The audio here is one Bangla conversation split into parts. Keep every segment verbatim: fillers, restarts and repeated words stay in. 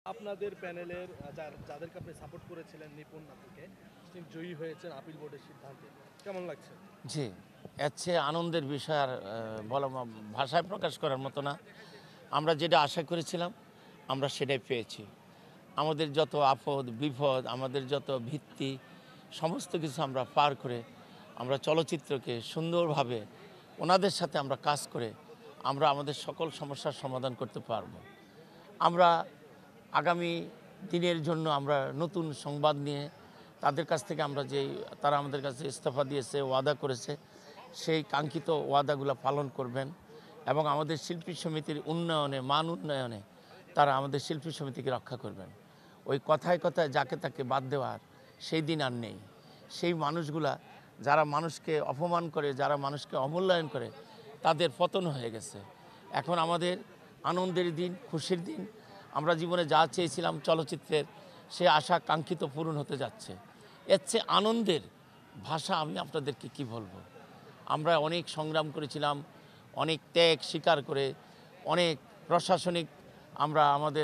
আপনাদের প্যানেলের যার যাদেরকে আপনি সাপোর্ট করেছিলেন নিপুণ আপুকে, তিনি জয়ী হয়েছেন আপিল বোর্ডের সিদ্ধান্তে, কেমন লাগছে? জি, এর চেয়ে আনন্দের বিষয় আর বলা ভাষায় প্রকাশ করার মতো না। আমরা যেটা আশা করেছিলাম আমরা সেটাই পেয়েছি। আমাদের যত আপদ বিপদ, আমাদের যত ভিত্তি, সমস্ত কিছু আমরা পার করে আমরা চলচ্চিত্রকে সুন্দরভাবে ওনাদের সাথে আমরা কাজ করে আমরা আমাদের সকল সমস্যার সমাধান করতে পারব। আমরা আগামী দিনের জন্য আমরা নতুন সংবাদ নিয়ে তাদের কাছ থেকে আমরা যেই তারা আমাদের কাছে ইস্তফা দিয়েছে, ওয়াদা করেছে, সেই কাঙ্ক্ষিত ওয়াদাগুলো পালন করবেন এবং আমাদের শিল্পী সমিতির উন্নয়নে, মান উন্নয়নে তারা আমাদের শিল্পী সমিতিকে রক্ষা করবেন। ওই কথায় কথায় যাকে তাকে বাদ দেওয়ার সেই দিন আর নেই। সেই মানুষগুলা যারা মানুষকে অপমান করে, যারা মানুষকে অমূল্যায়ন করে, তাদের পতন হয়ে গেছে। এখন আমাদের আনন্দের দিন, খুশির দিন। আমরা জীবনে যা চেয়েছিলাম চলচ্চিত্রের, সে আশা কাঙ্ক্ষিত পূরণ হতে যাচ্ছে। এর চেয়ে আনন্দের ভাষা আমি আপনাদেরকে কি বলবো। আমরা অনেক সংগ্রাম করেছিলাম, অনেক ত্যাগ স্বীকার করে, অনেক প্রশাসনিক আমরা আমাদের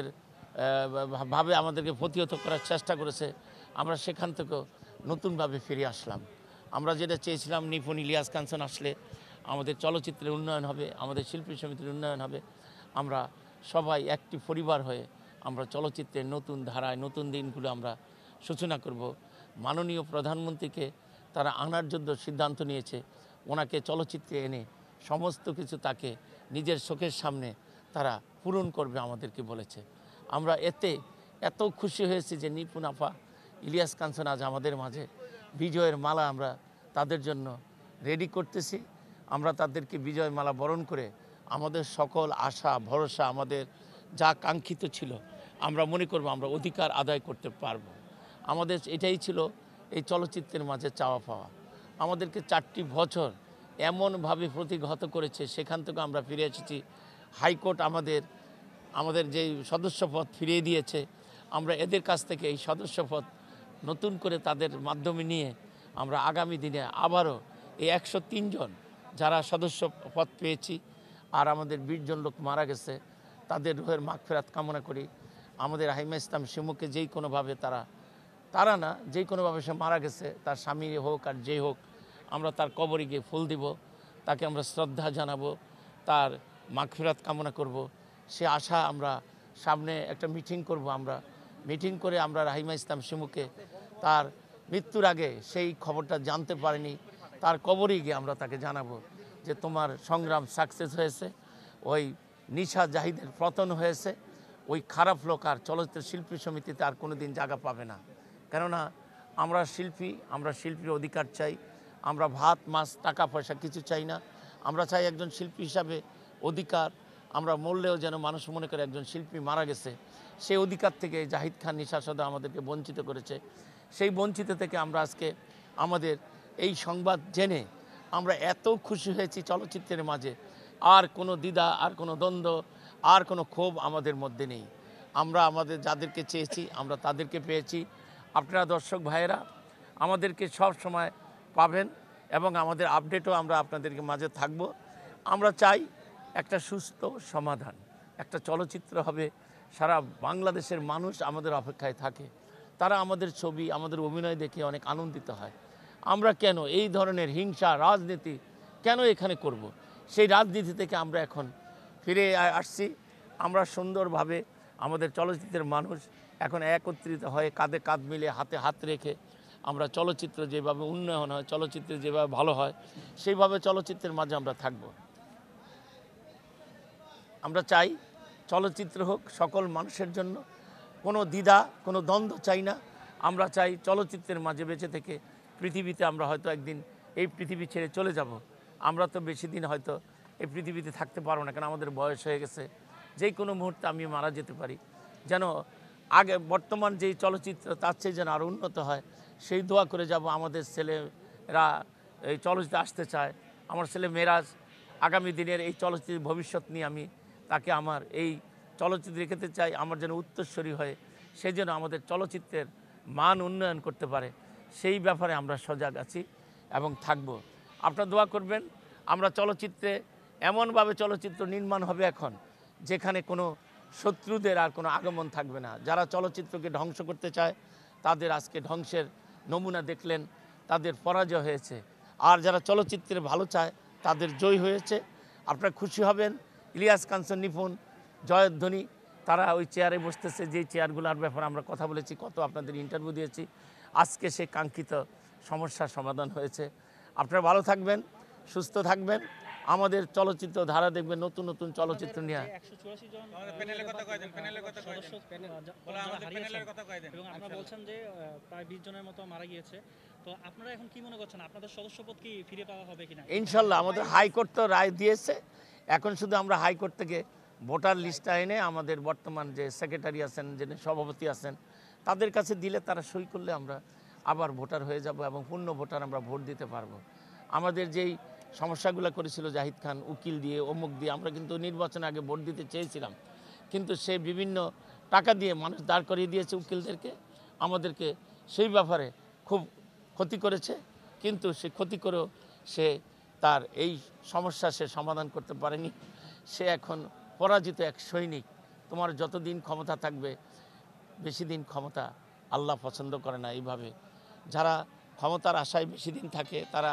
ভাবে আমাদেরকে প্রতিহত করার চেষ্টা করেছে। আমরা সেখান থেকেও নতুনভাবে ফিরে আসলাম। আমরা যেটা চেয়েছিলাম নিপুণ ইলিয়াস কাঞ্চন আসলে আমাদের চলচ্চিত্রের উন্নয়ন হবে, আমাদের শিল্পী সমিতির উন্নয়ন হবে। আমরা সবাই একটি পরিবার হয়ে আমরা চলচ্চিত্রের নতুন ধারায় নতুন দিনগুলো আমরা সূচনা করব। মাননীয় প্রধানমন্ত্রীকে তারা আনার জন্য সিদ্ধান্ত নিয়েছে। ওনাকে চলচ্চিত্রে এনে সমস্ত কিছু তাকে নিজের চোখের সামনে তারা পূরণ করবে আমাদেরকে বলেছে। আমরা এতে এত খুশি হয়েছি যে নিপুণ আপা, ইলিয়াস কাঞ্চন আজ আমাদের মাঝে, বিজয়ের মালা আমরা তাদের জন্য রেডি করতেছি। আমরা তাদেরকে বিজয় মালা বরণ করে আমাদের সকল আশা ভরসা, আমাদের যা কাঙ্ক্ষিত ছিল আমরা মনে করব আমরা অধিকার আদায় করতে পারবো। আমাদের এটাই ছিল এই চলচ্চিত্রের মাঝে চাওয়া পাওয়া। আমাদেরকে চারটি বছর এমনভাবে প্রতিঘাত করেছে, সেখান থেকে আমরা ফিরে এসেছি। হাইকোর্ট আমাদের আমাদের যেই সদস্যপদ ফিরিয়ে দিয়েছে। আমরা এদের কাছ থেকে এই সদস্যপদ নতুন করে তাদের মাধ্যমে নিয়ে আমরা আগামী দিনে আবারও এই একশো তিন জন যারা সদস্য পদ পেয়েছি আর আমাদের বিশ জন লোক মারা গেছে, তাদের রুহের মাগফিরাত কামনা করি। আমাদের হাইমা ইসলাম শিমুকে যেই কোনোভাবে তারা তারা না যেই কোনোভাবে সে মারা গেছে, তার স্বামী হোক আর যেই হোক, আমরা তার কবরে গিয়ে ফুল দিব, তাকে আমরা শ্রদ্ধা জানাবো, তার মাগফিরাত কামনা করব। সে আশা আমরা সামনে একটা মিটিং করব। আমরা মিটিং করে আমরা রাহিমা ইসলাম শিমুকে তার মৃত্যুর আগে সেই খবরটা জানতে পারিনি, তার কবরে গিয়ে আমরা তাকে জানাবো যে তোমার সংগ্রাম সাকসেস হয়েছে, ওই নিশা জাহিদের পতন হয়েছে, ওই খারাপ লোক আর চলচ্চিত্র শিল্পী সমিতিতে আর কোনো দিন জায়গা পাবে না। কেননা আমরা শিল্পী, আমরা শিল্পীর অধিকার চাই। আমরা ভাত মাছ টাকা পয়সা কিছু চাই না। আমরা চাই একজন শিল্পী হিসাবে অধিকার। আমরা মরলেও যেন মানুষ মনে করে একজন শিল্পী মারা গেছে, সেই অধিকার থেকে জাহিদ খান নিশা সদা আমাদেরকে বঞ্চিত করেছে। সেই বঞ্চিত থেকে আমরা আজকে আমাদের এই সংবাদ জেনে আমরা এত খুশি হয়েছি চলচ্চিত্রের মাঝে। আর কোনো দ্বিধা, আর কোনো দ্বন্দ্ব, আর কোনো ক্ষোভ আমাদের মধ্যে নেই। আমরা আমাদের যাদেরকে চেয়েছি আমরা তাদেরকে পেয়েছি। আপনারা দর্শক ভাইয়েরা আমাদেরকে সব সময় পাবেন এবং আমাদের আপডেটও আমরা আপনাদেরকে মাঝে থাকব। আমরা চাই একটা সুস্থ সমাধান, একটা চলচ্চিত্র হবে, সারা বাংলাদেশের মানুষ আমাদের অপেক্ষায় থাকে। তারা আমাদের ছবি, আমাদের অভিনয় দেখে অনেক আনন্দিত হয়। আমরা কেন এই ধরনের হিংসা রাজনীতি কেন এখানে করব? সেই রাজনীতি থেকে আমরা এখন ফিরে আসছি। আমরা সুন্দরভাবে আমাদের চলচ্চিত্রের মানুষ এখন একত্রিত হয়ে কাঁধে কাঁধ মিলে হাতে হাত রেখে আমরা চলচ্চিত্র যেভাবে উন্নয়ন হয়, চলচ্চিত্র যেভাবে ভালো হয়, সেইভাবে চলচ্চিত্রের মাঝে আমরা থাকব। আমরা চাই চলচ্চিত্র হোক সকল মানুষের জন্য, কোনো দ্বিধা, কোনো দ্বন্দ্ব চাই না। আমরা চাই চলচ্চিত্রের মাঝে বেঁচে থেকে পৃথিবীতে আমরা হয়তো একদিন এই পৃথিবী ছেড়ে চলে যাব। আমরা তো বেশি দিন হয়তো এই পৃথিবীতে থাকতে পারবো না, কারণ আমাদের বয়স হয়ে গেছে। যেই কোনো মুহূর্তে আমি মারা যেতে পারি। যেন আগে বর্তমান যেই চলচ্চিত্র তার চেয়ে যেন আরও উন্নত হয়, সেই দোয়া করে যাব। আমাদের ছেলেরা এই চলচ্চিত্রে আসতে চায়, আমার ছেলে মেরাজ আগামী দিনের এই চলচ্চিত্রের ভবিষ্যৎ নিয়ে আমি তাকে আমার এই চলচ্চিত্র রেখেতে চাই, আমার যেন উত্তরস্বরী হয়ে সে যেন আমাদের চলচ্চিত্রের মান উন্নয়ন করতে পারে, সেই ব্যাপারে আমরা সজাগ আছি এবং থাকব। আপনারা দোয়া করবেন। আমরা চলচ্চিত্রে এমনভাবে চলচ্চিত্র নির্মাণ হবে এখন, যেখানে কোনো শত্রুদের আর কোনো আগমন থাকবে না। যারা চলচ্চিত্রকে ধ্বংস করতে চায় তাদের আজকে ধ্বংসের নমুনা দেখলেন, তাদের পরাজয় হয়েছে। আর যারা চলচ্চিত্রের ভালো চায় তাদের জয় হয়েছে। আপনারা খুশি হবেন, ইলিয়াস কাঞ্চন নিপুণ জয়ধ্বনি তারা ওই চেয়ারে বসতেছে, যেই চেয়ারগুলোর ব্যাপারে আমরা কথা বলেছি, কত আপনাদের ইন্টারভিউ দিয়েছি। আজকে সে কাঙ্ক্ষিত সমস্যার সমাধান হয়েছে। আপনারা ভালো থাকবেন, সুস্থ থাকবেন, আমাদের চলচ্চিত্র ধারা দেখবেন, নতুন নতুন চলচ্চিত্র নিয়ে। একশো চুরাশি জন সদস্য এবং আপনারা বলছেন যে প্রায় বিশ জনের মতো মারা গিয়েছে। তো আপনারা এখন কি মনে করছেন, আপনাদের সদস্যপদ কি ফিরে পাওয়া হবে কিনা? ইনশাল্লাহ আমাদের হাইকোর্ট তো রায় দিয়েছে, এখন শুধু আমরা হাইকোর্ট থেকে ভোটার লিস্টটা এনে আমাদের বর্তমান যে সেক্রেটারি আছেন, যে সভাপতি আছেন, তাদের কাছে দিলে তারা সই করলে আমরা আবার ভোটার হয়ে যাব এবং পূর্ণ ভোটার আমরা ভোট দিতে পারবো। আমাদের যেই সমস্যাগুলো করেছিল জাহিদ খান, উকিল দিয়ে অমুক দিয়ে, আমরা কিন্তু নির্বাচনে আগে ভোট দিতে চেয়েছিলাম, কিন্তু সে বিভিন্ন টাকা দিয়ে মানুষ দাঁড় করিয়ে দিয়েছে উকিলদেরকে, আমাদেরকে সেই ব্যাপারে খুব ক্ষতি করেছে। কিন্তু সে ক্ষতি করেও সে তার এই সমস্যা সে সমাধান করতে পারেনি। সে এখন পরাজিত এক সৈনিক। তোমার যতদিন ক্ষমতা থাকবে, বেশি দিন ক্ষমতা আল্লাহ পছন্দ করে না। এইভাবে যারা ক্ষমতার আশায় বেশি দিন থাকে তারা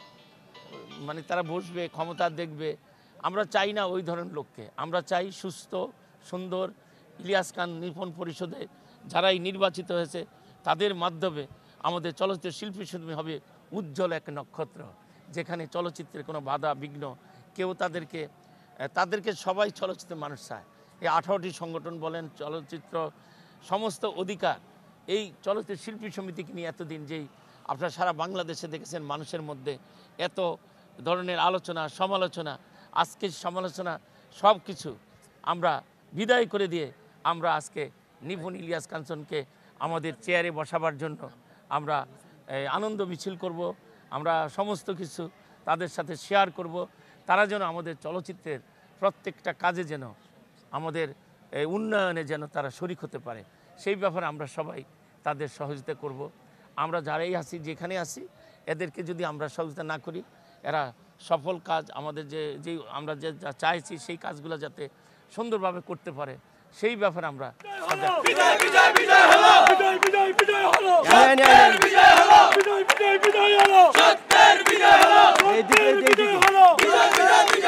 মানে তারা বসবে, ক্ষমতা দেখবে। আমরা চাই না ওই ধরনের লোককে, আমরা চাই সুস্থ সুন্দর ইলিয়াস খান নিপুণ পরিষদে যারাই নির্বাচিত হয়েছে তাদের মাধ্যমে আমাদের চলচ্চিত্র শিল্পী সমিতি হবে উজ্জ্বল এক নক্ষত্র, যেখানে চলচ্চিত্রের কোনো বাধা বিঘ্ন কেউ তাদেরকে তাদেরকে সবাই চলচ্চিত্র মানুষ চায়। এই আঠারোটি সংগঠন বলেন, চলচ্চিত্র সমস্ত অধিকার এই চলচ্চিত্র শিল্পী সমিতিকে নিয়ে এতদিন যেই আপনারা সারা বাংলাদেশে দেখেছেন মানুষের মধ্যে এত ধরনের আলোচনা সমালোচনা, আজকের সমালোচনা সব কিছু আমরা বিদায় করে দিয়ে আমরা আজকে নিপুণ ইলিয়াস কাঞ্চনকে আমাদের চেয়ারে বসাবার জন্য আমরা আনন্দ মিছিল করব। আমরা সমস্ত কিছু তাদের সাথে শেয়ার করব, তারা যেন আমাদের চলচ্চিত্রের প্রত্যেকটা কাজে যেন আমাদের উন্নয়নে যেন তারা শরিক হতে পারে, সেই ব্যাপারে আমরা সবাই তাদের সহযোগিতা করব। আমরা যারাই আসি, যেখানে আসি, এদেরকে যদি আমরা সহযোগিতা না করি, এরা সফল কাজ আমাদের যে যে আমরা যে যা চাইছি সেই কাজগুলো যাতে সুন্দরভাবে করতে পারে, সেই ব্যাপারে আমরা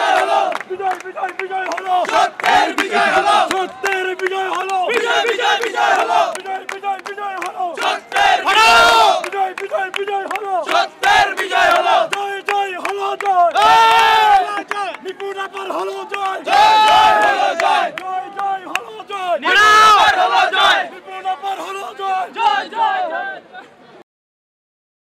বিজয় হলো।